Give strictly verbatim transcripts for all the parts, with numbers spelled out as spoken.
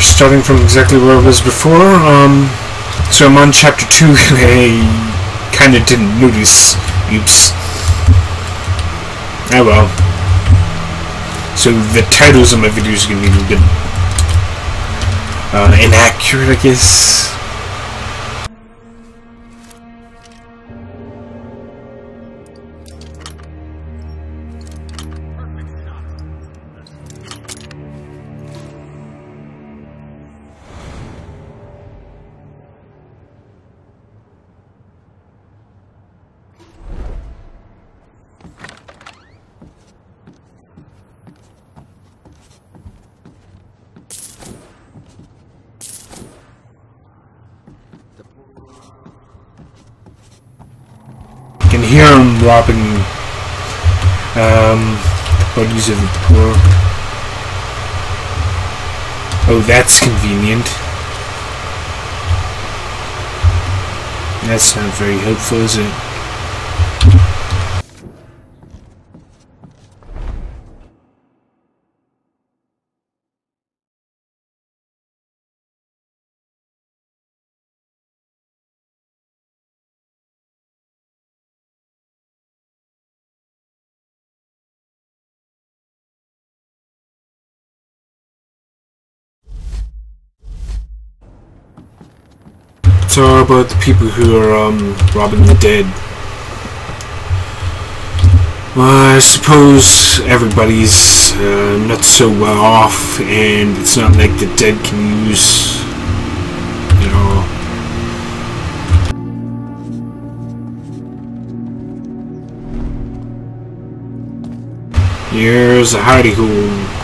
starting from exactly where I was before. Um, so I'm on chapter two. I kind of didn't notice. Oops. Oh well. So the titles of my videos are going to be a little bit uh, inaccurate, I guess. I can hear him robbing um, the bodies of the poor. Oh, that's convenient. That's not very helpful, is it? So about the people who are um, robbing the dead. Well, I suppose everybody's uh, not so well off, and it's not like the dead can use, you know. Here's a hidey hole.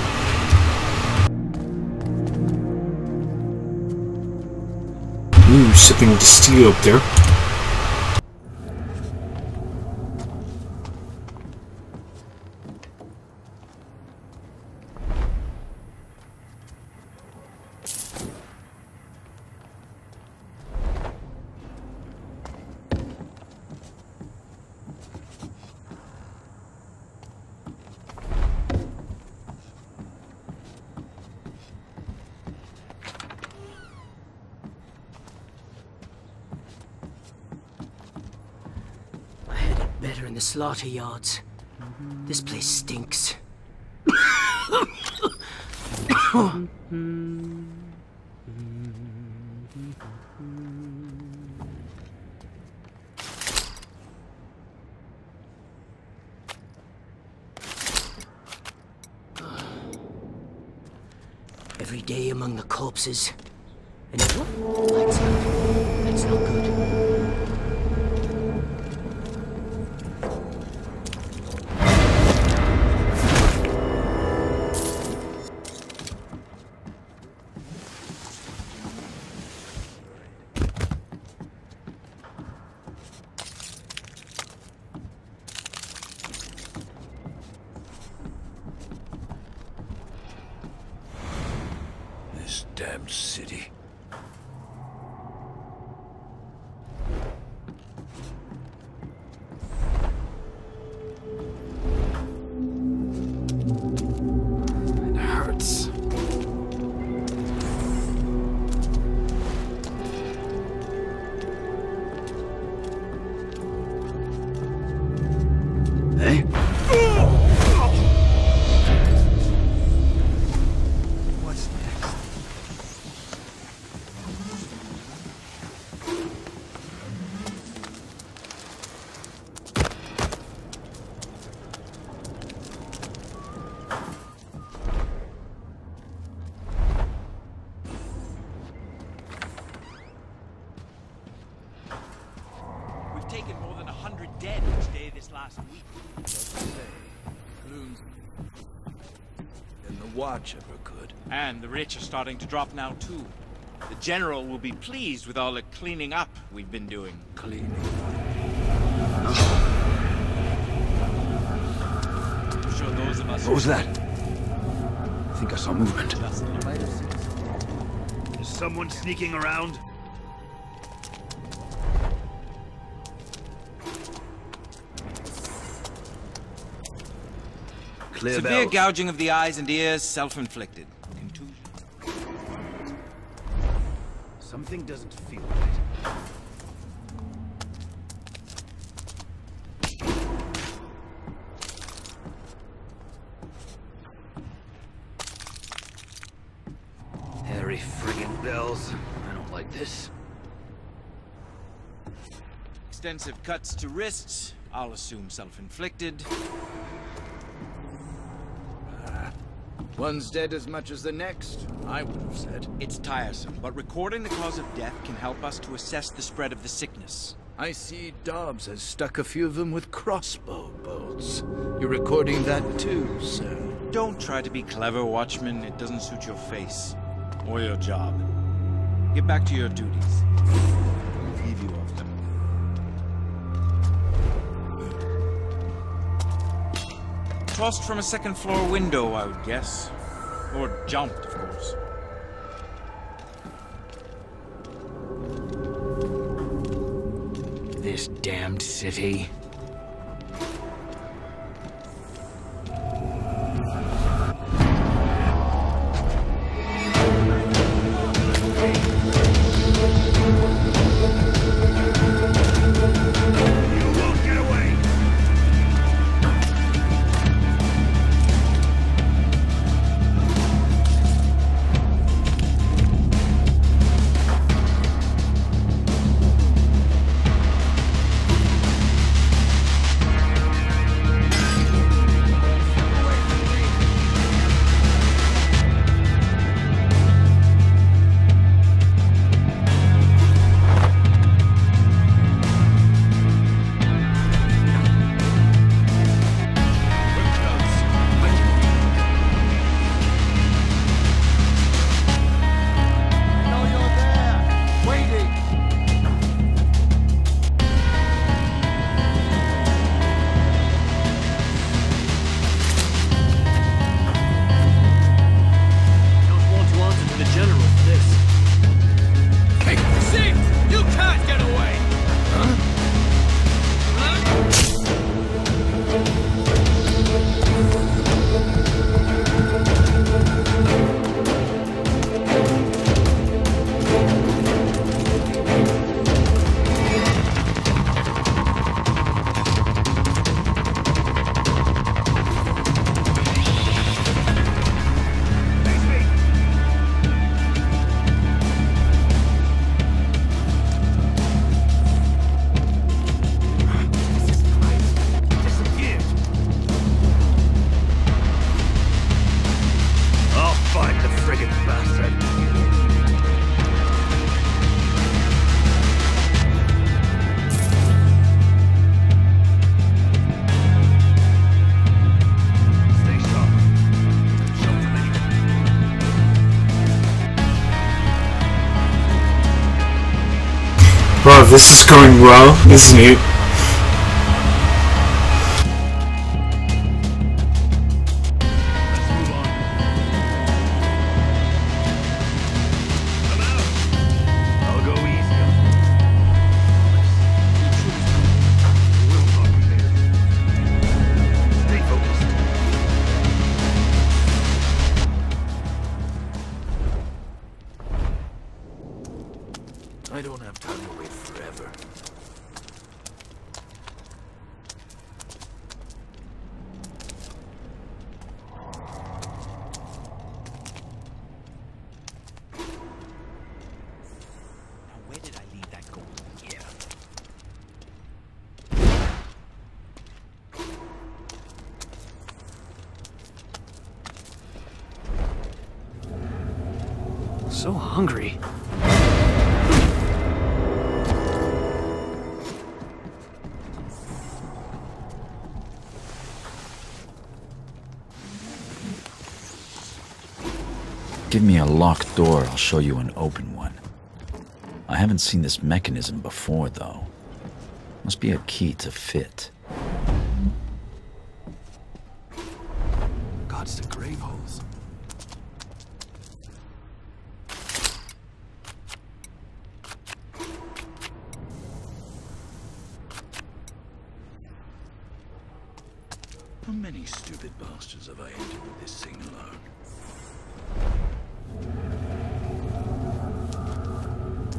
Ooh, something to steal up there. Better in the slaughter yards. This place stinks. Every day among the corpses. And lights out. That's not good. This damned city. It hurts. Hey? Taken more than a hundred dead each day this last week. Balloons. And the watch ever could. And the rich are starting to drop now too. The general will be pleased with all the cleaning up we've been doing. Cleaning. I'm sure those of us. What was that? I think I saw movement. Is someone sneaking around? Clear Severe bells. gouging of the eyes and ears, self-inflicted. Contusion. Something doesn't feel right. Harry friggin' bells. I don't like this. Extensive cuts to wrists. I'll assume self-inflicted. One's dead as much as the next, I would have said. It's tiresome, but recording the cause of death can help us to assess the spread of the sickness. I see Dobbs has stuck a few of them with crossbow bolts. You're recording that too, sir? Don't try to be clever, Watchman. It doesn't suit your face. Or your job. Get back to your duties. Relieve you of them. Tossed from a second floor window, I would guess. Or jumped, of course. This damned city. Wow, this is going well, isn't it? I don't have time to wait forever. Now, where did I leave that gold? Yeah. So hungry. Give me a locked door, I'll show you an open one. I haven't seen this mechanism before, though. Must be a key to fit. God's the grave holes. How many stupid bastards have I entered with this thing alone?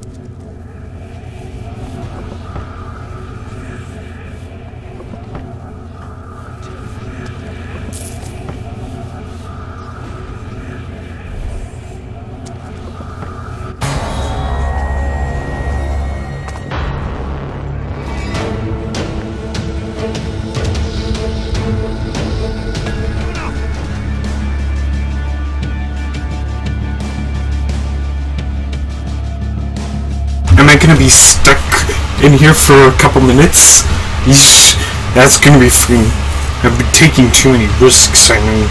I gonna be stuck in here for a couple minutes? Yeesh, that's gonna be freaking... I've been taking too many risks, I know.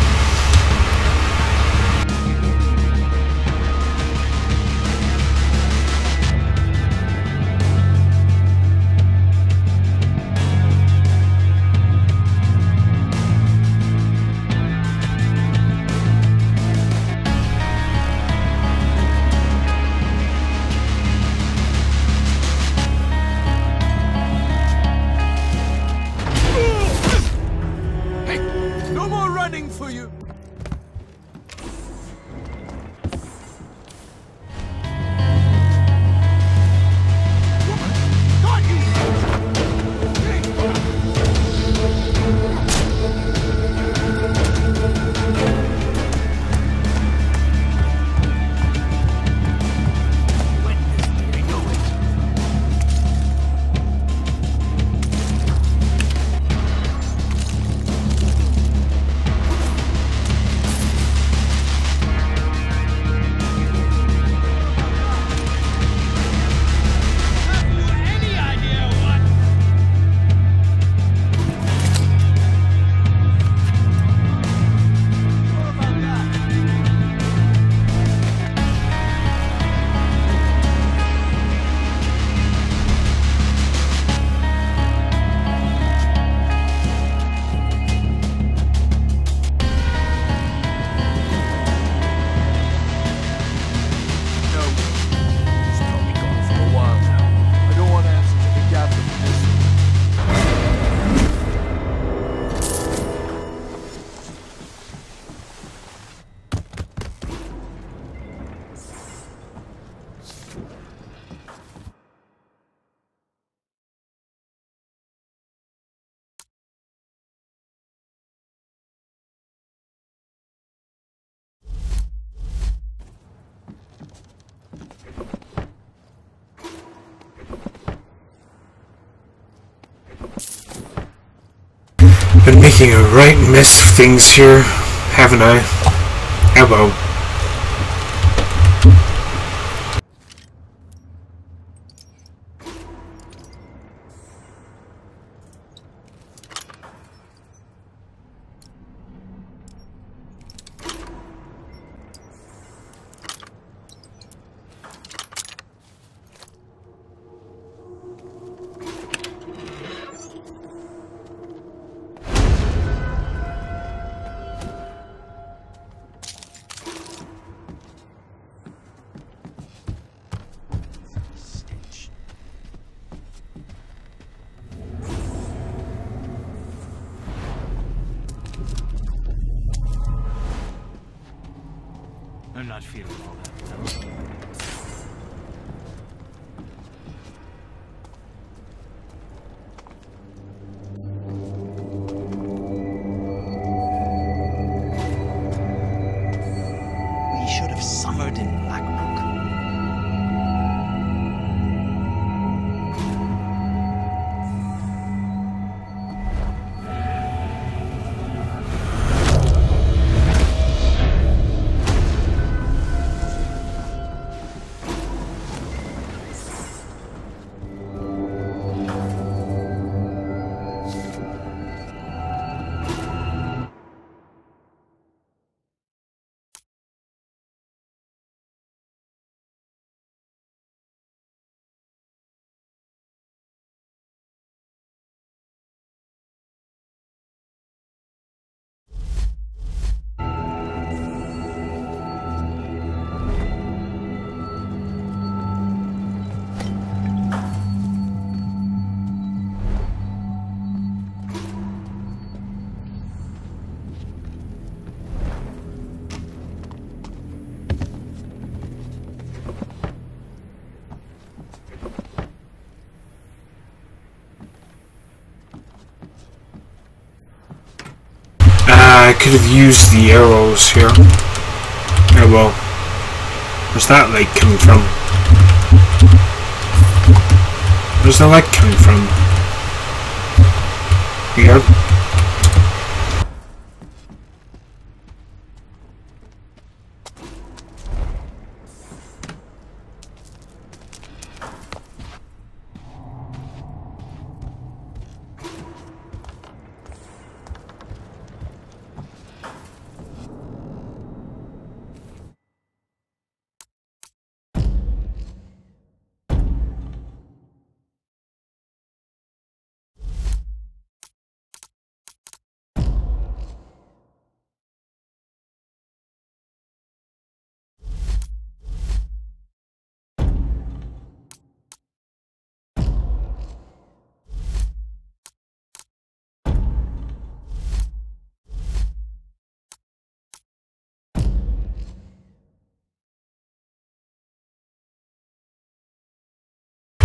For you. Been making a right mess of things here, haven't I? Oh well. I'm not feeling all that well. We should have summered in Blackbrook. I could have used the arrows here. Oh well. Where's that light coming from? Where's the light coming from? Here.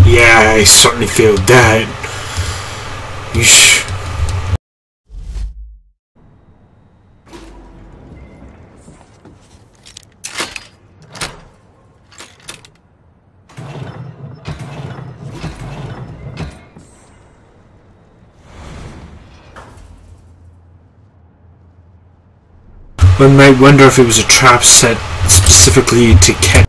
Yeah, I certainly failed that. Yeesh. One might wonder if it was a trap set specifically to catch